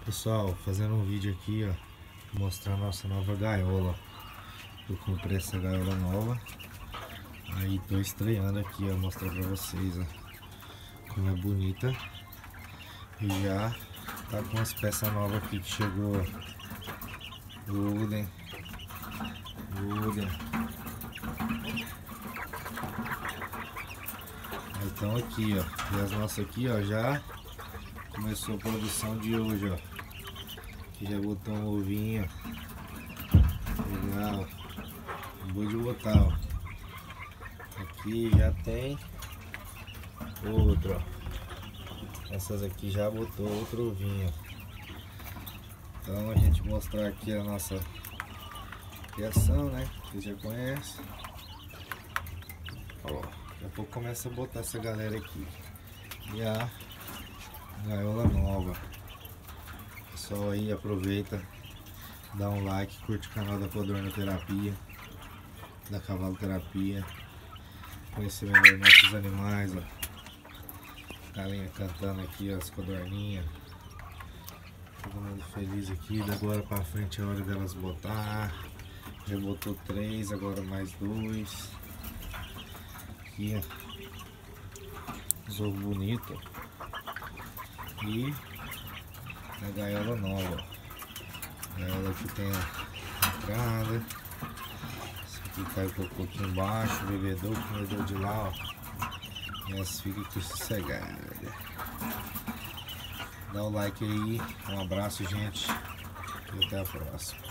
Pessoal, fazendo um vídeo aqui, ó, mostrar a nossa nova gaiola. Eu comprei essa gaiola nova, aí tô estreando aqui, ó, mostrar pra vocês, ó, como é bonita. E já tá com as peças novas aqui que chegou, ó. Wooden. Então aqui, ó, e as nossas aqui, ó, já começou a produção de hoje, ó. Aqui já botou um ovinho, legal, acabou de botar, ó. Aqui já tem outro, ó. Essas aqui já botou outro ovinho. Então a gente mostrar aqui a nossa criação, né? Vocês já conhecem. Ó, daqui a pouco começa a botar essa galera aqui. E a gaiola nova. Pessoal aí, aproveita, dá um like, curte o canal da Codorna Terapia, da Cavalo Terapia, conhecer melhor nossos animais, ó. Galinha cantando aqui, ó, as codorninhas. Todo mundo feliz aqui. Da agora pra frente é hora delas botar. Já botou 3, agora mais 2. Aqui, ó, os ovos bonitos. E a gaiola nova, ó. Gaiola que tem a entrada. Esse aqui cai um pouquinho embaixo, o comedor de lá, ó. E elas ficam aqui sossegadas. Dá o like aí, um abraço, gente, e até a próxima.